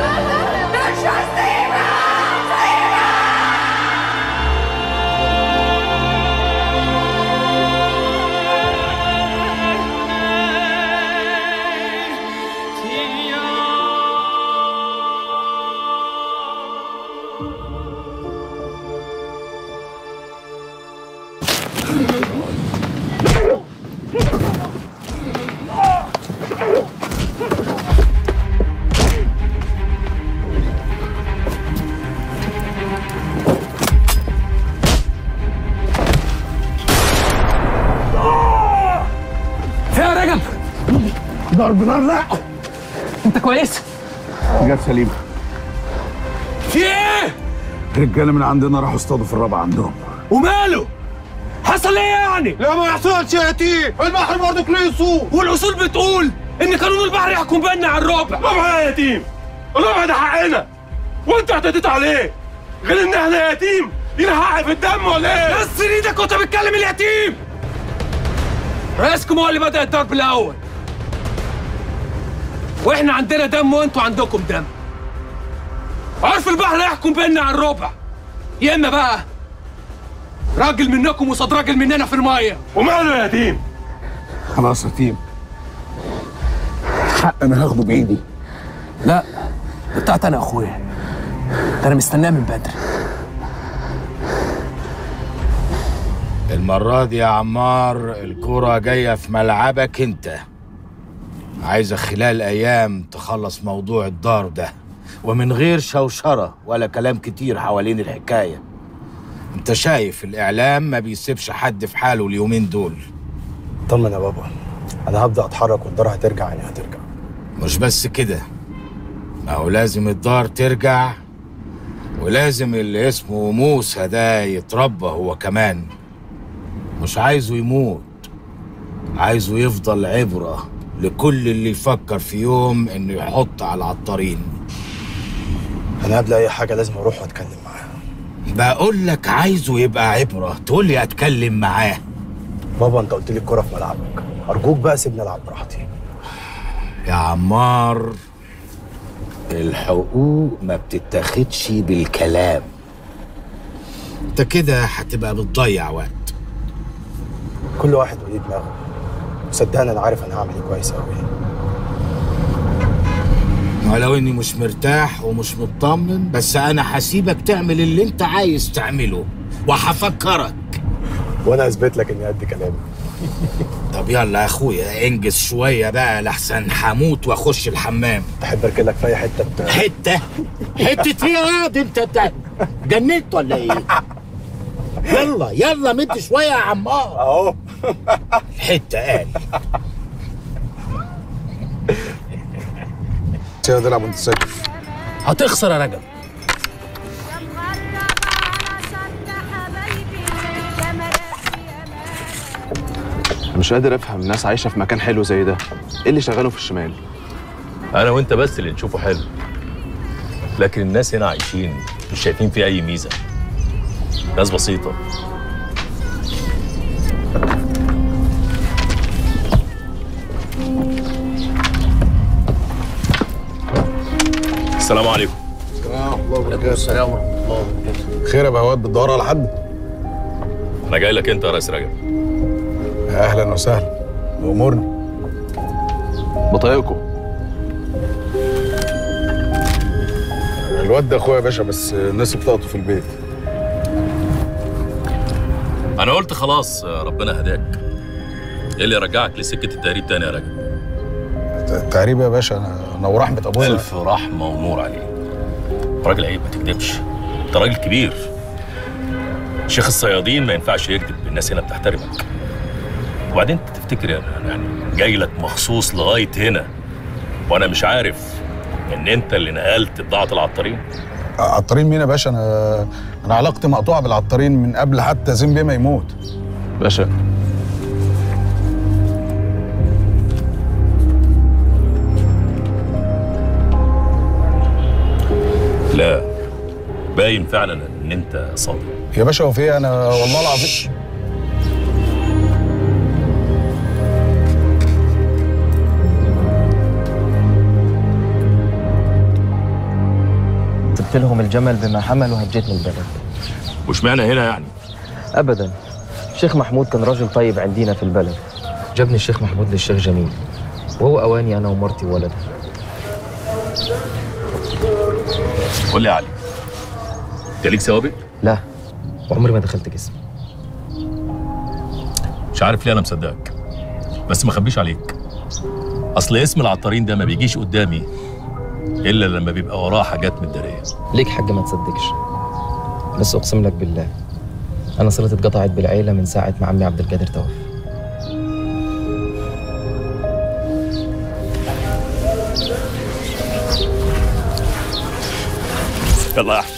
مش هسيبك. ضرب نار. لا انت كويس؟ جت سليمه. في ايه؟ رجاله من عندنا راحوا اصطادوا في الرابعه عندهم. وماله؟ حصل ايه يعني؟ لا ما يحصلش يا تيم، البحر برضك ليه اصول، والاصول بتقول ان قانون البحر يحكم بيننا على الرابع. رابع يا يتيم، الرابع ده حقنا وانت اعتديت عليه، غير ان احنا يتيم لينا حق في الدم ولا ايه؟ بس ايدك وانت بتكلم اليتيم. رئيسكم هو اللي بدأ الضرب الاول، واحنا عندنا دم وانتوا عندكم دم. عرف البحر يحكم بيننا على الربع، يا اما بقى راجل منكم وصاد راجل مننا في الميه. وماله يا يتيم؟ خلاص يا تيم، حق انا هاخده بايدي. لا بتاعت انا يا اخويا، ده انا مستناه من بدري. المرة دي يا عمار الكرة جاية في ملعبك انت. عايزك خلال ايام تخلص موضوع الدار ده، ومن غير شوشرة ولا كلام كتير حوالين الحكاية. انت شايف الاعلام ما بيسيبش حد في حاله اليومين دول. طمن يا بابا، انا هبدأ اتحرك والدار هترجع يعني هترجع. مش بس كده، ما هو لازم الدار ترجع، ولازم اللي اسمه موسى ده يتربى هو كمان. مش عايزه يموت، عايزه يفضل عبرة لكل اللي يفكر في يوم انه يحط على العطارين. انا قبل اي حاجة لازم اروح واتكلم معاه. بقول لك عايزه يبقى عبرة، تقول لي اتكلم معاه. بابا انت قلت لي الكرة في ملعبك، ارجوك بقى سيبني العب براحتي. يا عمار الحقوق ما بتتاخدش بالكلام، انت كده هتبقى بتضيع وقت. كل واحد وليه دماغه، صدقني انا عارف انا هعمل ايه كويس قوي. ولو اني مش مرتاح ومش مطمن، بس انا هسيبك تعمل اللي انت عايز تعمله وهفكرك. وانا اثبت لك اني قد كلامي. طب يلا يا اخويا انجز شويه بقى لحسن هموت واخش الحمام. تحب اركلك في اي حته حته ايه يا دي؟ انت جننت ولا ايه؟ يلا يلا مد شويه يا عمار اهو. الحته قال سيادة العب وانت ساكت. هتخسر يا رجب. مش قادر افهم الناس عايشه في مكان حلو زي ده، ايه اللي شغاله في الشمال؟ انا وانت بس اللي نشوفه حلو، لكن الناس هنا عايشين مش شايفين فيه اي ميزه. ناس بسيطه. السلام عليكم. السلام ورحمه الله وبركاته. السلام ورحمه الله وبركاته. خير يا بهوات، بتدور على حد؟ انا جاي لك انت يا ريس رجب. اهلا وسهلا، امورنا. بطايقكم. الواد ده اخويا يا باشا، بس الناس بتاعته في البيت. انا قلت خلاص ربنا هداك. ايه اللي رجعك لسكه التهريب تاني يا رجب؟ التهريب يا باشا انا ورحمه ابويا. الف رحمه ونور عليك. راجل عيب ما تكذبش، انت راجل كبير. شيخ الصيادين ما ينفعش يكذب، الناس هنا بتحترمك. وبعدين انت تفتكر يعني جاي لك مخصوص لغايه هنا وانا مش عارف ان انت اللي نقلت بضاعه العطارين؟ عطارين مين يا باشا؟ انا علاقتي مقطوعه بالعطارين من قبل حتى زين بيه ما يموت. باشا لا، باين فعلا ان انت صادق يا باشا. هو في ايه؟ انا والله العظيم جبت لهم الجمل بما حمل وهجيت من البلد. واشمعنى هنا يعني؟ ابدا، الشيخ محمود كان راجل طيب عندنا في البلد، جابني الشيخ محمود للشيخ جميل، وهو اواني انا ومرتي وولدي. قول لي يا علي، انت ليك سوابق؟ لا، وعمري ما دخلت جسم. مش عارف ليه انا مصدقك، بس ما اخبيش عليك، اصل اسم العطارين ده ما بيجيش قدامي الا لما بيبقى وراه حاجات متداريه. ليك حق ما تصدقش، بس اقسم لك بالله انا صلتي اتقطعت بالعيله من ساعه ما عمي عبد القادر توفى. يلا يا احمد.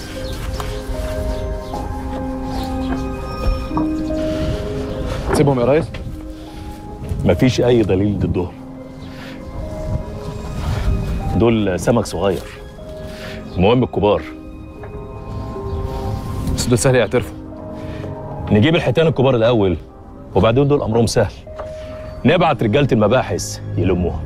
سيبهم يا ريس. مفيش اي دليل ضدهم، دول سمك صغير، المهم الكبار. بس دول سهل يعترفوا. نجيب الحيتان الكبار الاول، وبعدين دول امرهم سهل، نبعت رجاله المباحث يلموها.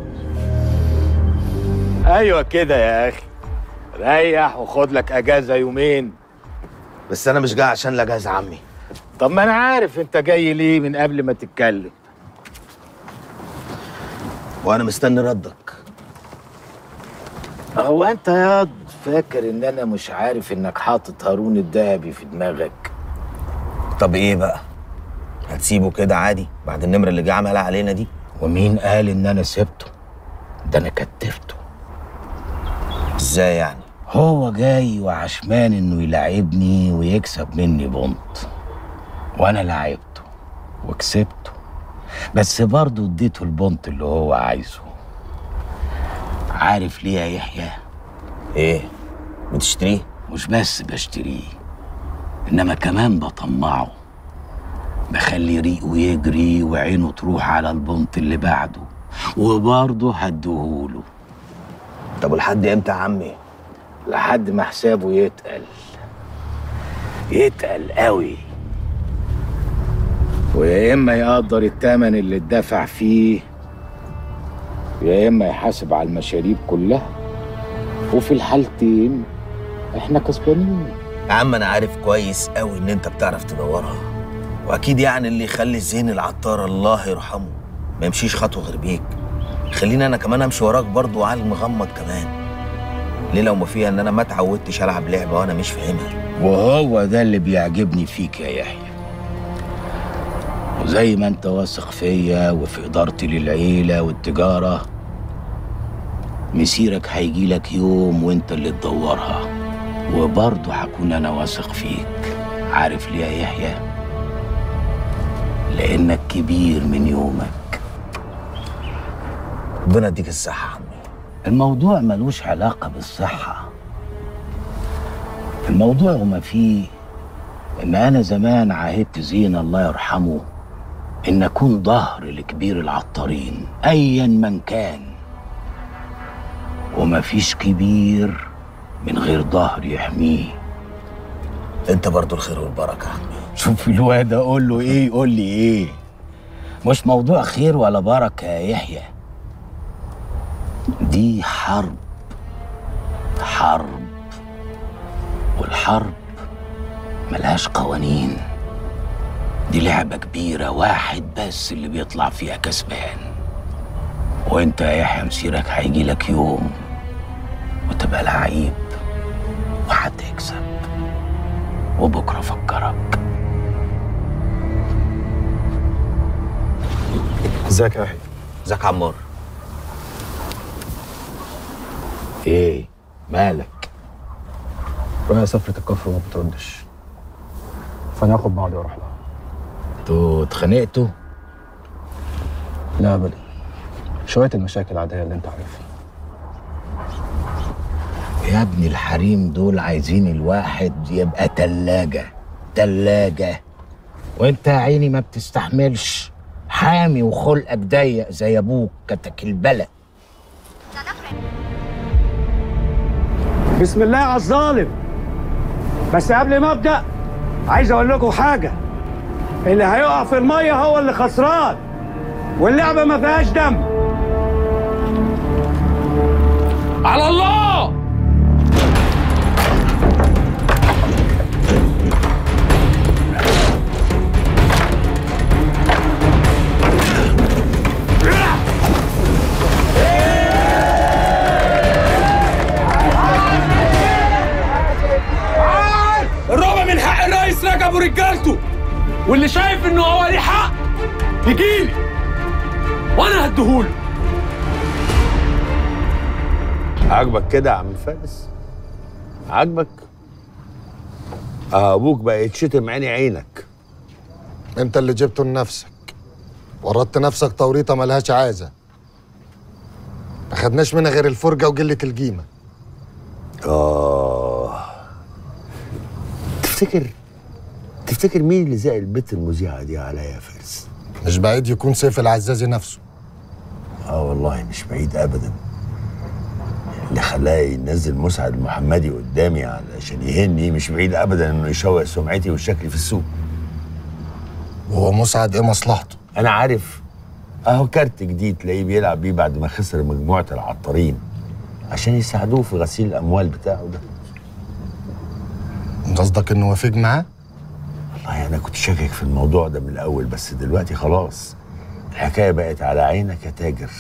ايوه كده يا اخي، ريح وخد لك اجازه يومين. بس انا مش جاي عشان لا جاز عمي. طب ما انا عارف انت جاي ليه من قبل ما تتكلم، وانا مستني ردك. هو انت ياض فاكر ان انا مش عارف انك حاطط هارون الدهبي في دماغك؟ طب ايه بقى؟ هتسيبه كده عادي بعد النمره اللي جه عملها علينا دي؟ ومين قال ان انا سبته؟ ده انا كتفته. ازاي يعني؟ هو جاي وعشمان انه يلاعبني ويكسب مني بونت، وانا لعبته وكسبته، بس برضه اديته البونت اللي هو عايزه. عارف ليه يا يحيى؟ ايه؟ بتشتريه؟ مش بس بشتريه، انما كمان بطمعه، بخلي ريقه يجري وعينه تروح على البونت اللي بعده، وبرضه هديهوله. طب ولحد امتى يا عمي؟ لحد ما حسابه يتقل قوي، ويا اما يقدر الثمن اللي اتدفع فيه، يا اما يحاسب على المشاريب كلها، وفي الحالتين احنا كسبانين. يا عم انا عارف كويس قوي ان انت بتعرف تدورها، واكيد يعني اللي يخلي زين العطار الله يرحمه ما يمشيش خطوه غير بيك. خليني انا كمان امشي وراك برضه وعلى المغمض كمان. ليه لو ما فيها ان انا ما اتعودتش العب لعبه وانا مش فاهمها. وهو ده اللي بيعجبني فيك يا يحيى، وزي ما انت واثق فيا وفي ادارتي للعيله والتجاره، مسيرك هيجي لك يوم وانت اللي تدورها، وبرضه هكون انا واثق فيك. عارف ليه يا يحيى؟ لانك كبير من يومك. ربنا يديك الصحه يا عمي. الموضوع ملوش علاقه بالصحه، الموضوع وما فيه ان انا زمان عاهدت زين الله يرحمه ان اكون ظهر لكبير العطارين ايا من كان، وما فيش كبير من غير ظهر يحميه. انت برضو الخير والبركه يا عمي. شوف الواد اقول له ايه يقول لي ايه. مش موضوع خير ولا بركه يا يحيى، دي حرب، والحرب ملهاش قوانين، دي لعبة كبيرة واحد بس اللي بيطلع فيها كسبان. وانت يا يحيى مسيرك هيجي لك يوم وتبقى لعيب وهتكسب، وبكرة فكرك. ازيك يا يحيى؟ ازيك يا عمار؟ ايه مالك؟ رايح سفرة الكفر وما بتردش، فانا هاخد بعضي واروح لها. انتوا اتخانقتوا؟ لا ابدا، شوية المشاكل العادية اللي انت عارفها. يا ابني الحريم دول عايزين الواحد يبقى تلاجة، وانت يا عيني ما بتستحملش، حامي وخلقك ضيق زي ابوك كتك البلد. بسم الله على الظالم. بس قبل ما ابدا عايز اقول لكم حاجه، اللي هيقع في الميه هو اللي خسران، واللعبه ما فيهاش دم. على الله. رجالته، واللي شايف انه هو ليه حق يجيلي وانا هديهوله. عاجبك كده يا عم فارس؟ عاجبك؟ ابوك بقى يتشتم عيني عينك. انت اللي جبته لنفسك، ورطت نفسك توريطه ملهاش عازه، ما خدناش منها غير الفرجه وقله القيمه. تفتكر مين اللي زق البت المذيعه دي عليا يا فارس؟ مش بعيد يكون سيف العزازي نفسه. والله مش بعيد ابدا. اللي خلاه ينزل مسعد المحمدي قدامي علشان يهني مش بعيد ابدا انه يشوه سمعتي وشكلي في السوق. وهو مسعد ايه مصلحته؟ انا عارف، اهو كارت جديد تلاقيه بيلعب بيه بعد ما خسر مجموعه العطارين عشان يساعدوه في غسيل الاموال بتاعه ده. قصدك انه وافق معاه؟ والله انا كنت شاكك في الموضوع ده من الاول، بس دلوقتي خلاص الحكايه بقت على عينك يا تاجر.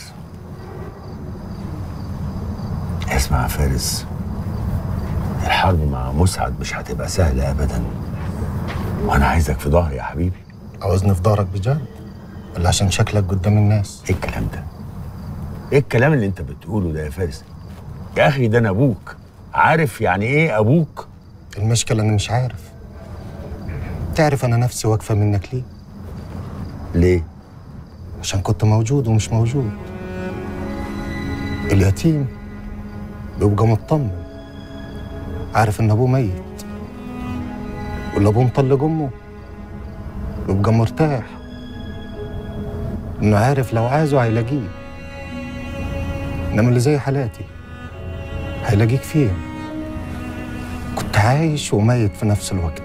اسمع يا فارس، الحرب مع مسعد مش هتبقى سهله ابدا، وانا عايزك في ظهري يا حبيبي. عاوزني في ظهرك بجد ولا عشان شكلك قدام الناس؟ ايه الكلام ده؟ ايه الكلام اللي انت بتقوله ده يا فارس؟ يا اخي ده انا ابوك، عارف يعني ايه ابوك؟ المشكله انا مش عارف. تعرف انا نفسي واقفه منك ليه؟ ليه؟ عشان كنت موجود ومش موجود. اليتيم بيبقى مطمن، عارف ان ابوه ميت، واللي ابوه مطلق امه بيبقى مرتاح انه عارف لو عايزه هيلاقيه. انما اللي زي حالاتي هيلاقيك فين؟ كنت عايش وميت في نفس الوقت.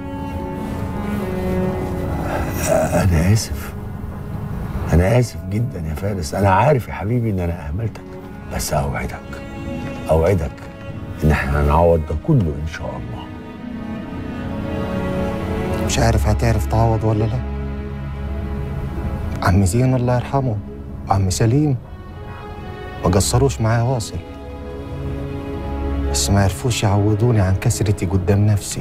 أنا آسف جدا يا فارس، أنا عارف يا حبيبي إن أنا أهملتك، بس أوعدك إن إحنا هنعوض ده كله إن شاء الله. مش عارف هتعرف تعوض ولا لا. عم زين الله يرحمه وعم سليم ما قصروش معايا واصل، بس ما عرفوش يعوضوني عن كسرتي قدام نفسي.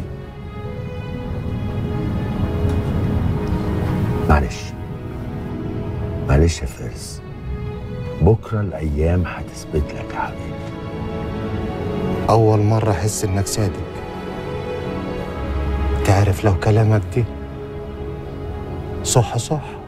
معلش يا فارس، بكره الايام هتثبت لك يا حبيبي. اول مره احس انك صادق. تعرف لو كلامك دي صح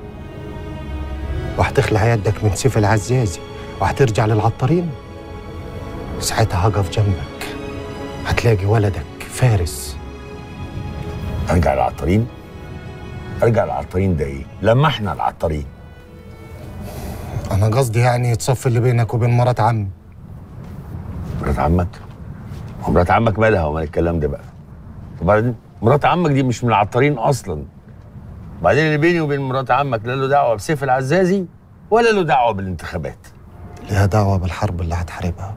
وهتخلع يدك من سيف العزازي وهترجع للعطارين، ساعتها هقف جنبك، هتلاقي ولدك فارس. ارجع للعطارين ده ايه؟ لما احنا العطارين. انا قصدي يعني يتصفي اللي بينك وبين مرات عمي. مرات عمك؟ ومرات عمك مالها ومال الكلام ده بقى؟ وبعدين مرات عمك دي مش من العطارين اصلا. وبعدين اللي بيني وبين مرات عمك لا له دعوه بسيف العزازي ولا له دعوه بالانتخابات. ليها دعوه بالحرب اللي هتحاربها.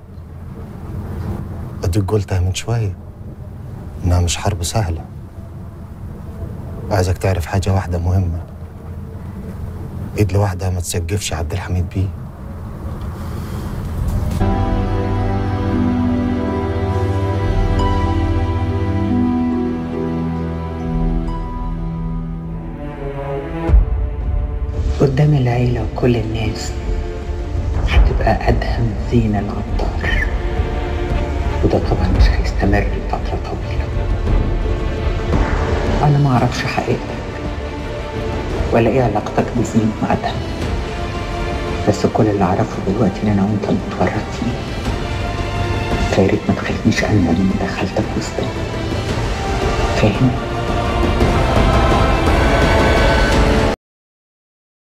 اديك قلتها من شويه انها مش حرب سهله. وعايزك تعرف حاجه واحده مهمه، ايد لوحدها ما تسقفش عبد الحميد بيه. قدام العيلة وكل الناس هتبقى أدهم زين العطار، وده طبعا مش هيستمر لفترة طويلة. أنا ما أعرفش حقيقتك ولا إيه علاقتك بزين مع أدهم، بس كل اللي أعرفه دلوقتي إن أنا وأنت متورطين. فياريت ما تخلينيش أندم إني دخلتك وسطنا، فاهم؟